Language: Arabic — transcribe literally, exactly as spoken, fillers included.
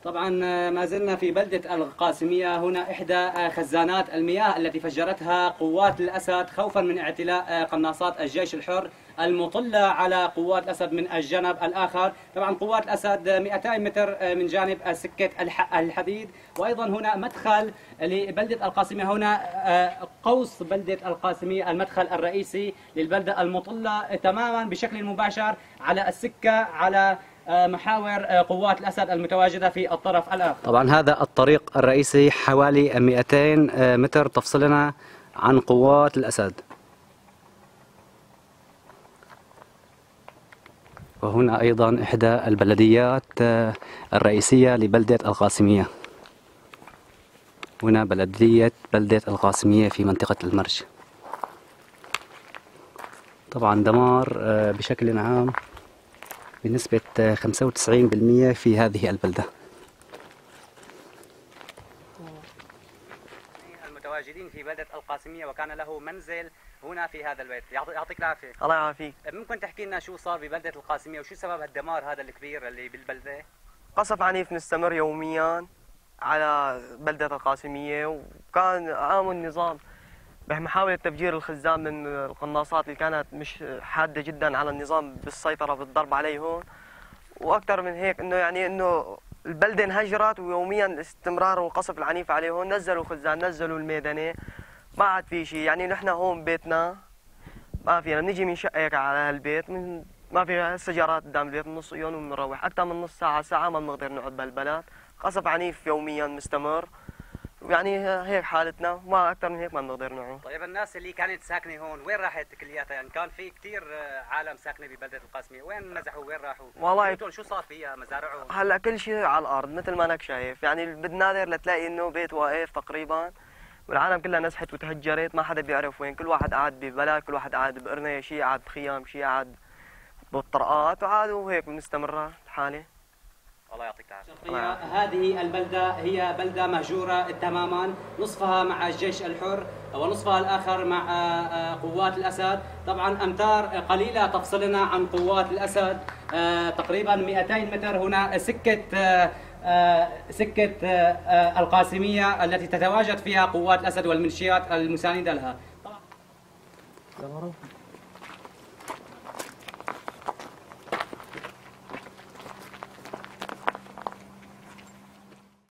طبعا ما زلنا في بلدة القاسمية، هنا إحدى خزانات المياه التي فجرتها قوات الأسد خوفا من اعتلاء قناصات الجيش الحر المطلة على قوات الأسد من الجانب الآخر. طبعا قوات الأسد مئتين متر من جانب سكة الحديد، وأيضا هنا مدخل لبلدة القاسمية، هنا قوس بلدة القاسمية المدخل الرئيسي للبلدة المطلة تماما بشكل مباشر على السكة على محاور قوات الأسد المتواجدة في الطرف الآخر. طبعا هذا الطريق الرئيسي حوالي مئتين متر تفصلنا عن قوات الأسد، وهنا أيضا إحدى البلديات الرئيسية لبلدة القاسمية، هنا بلدية بلدة القاسمية في منطقة المرج. طبعا دمار بشكل عام بنسبة خمسة وتسعين بالمئة في هذه البلدة. المتواجدين في بلدة القاسمية وكان له منزل هنا في هذا البيت، يعطيك العافية. الله يعافيك. ممكن تحكي لنا شو صار ببلدة القاسمية وشو سبب الدمار هذا الكبير اللي بالبلدة؟ قصف عنيف مستمر يوميا على بلدة القاسمية، وكان قام النظام بمحاولة تفجير الخزان من القناصات اللي كانت مش حادة جدا على النظام بالسيطرة بالضرب عليهم، وأكثر من هيك إنه يعني إنه البلدة انهجرت، ويوميا استمرار القصف العنيف عليهم. نزلوا الخزان، نزلوا الميدانة، ما عاد في شيء. يعني نحن هون بيتنا ما فينا نجي بنشقق على هالبيت، من ما في سيارات قدام البيت، من نص يوم وبنروح أكثر من نص ساعة ساعة ما بنقدر نقعد بهالبلد. قصف عنيف يوميا مستمر، يعني هيك حالتنا، ما اكثر من هيك ما بنقدر نعوم. طيب الناس اللي كانت ساكنه هون وين راحت كلياتها؟ يعني كان في كثير عالم ساكنه ببلده القاسميه، وين نزحوا وين راحوا؟ والله شو صار فيها مزارعهم؟ هلا كل شيء على الارض مثل ما انك شايف، يعني بالنادر لتلاقي انه بيت واقف تقريبا، والعالم كلها نزحت وتهجرت، ما حدا بيعرف وين. كل واحد قاعد ببلد، كل واحد قاعد بقرنه، شيء قاعد بخيام، شيء قاعد بالطرقات، وعادوا هيك مستمره الحاله. الله يعطيك العافية. هذه البلدة هي بلدة مهجورة تماما، نصفها مع الجيش الحر ونصفها الآخر مع قوات الأسد. طبعا أمتار قليلة تفصلنا عن قوات الأسد، تقريبا مئتين متر. هنا سكة سكة القاسمية التي تتواجد فيها قوات الأسد والميليشيات المساندة لها.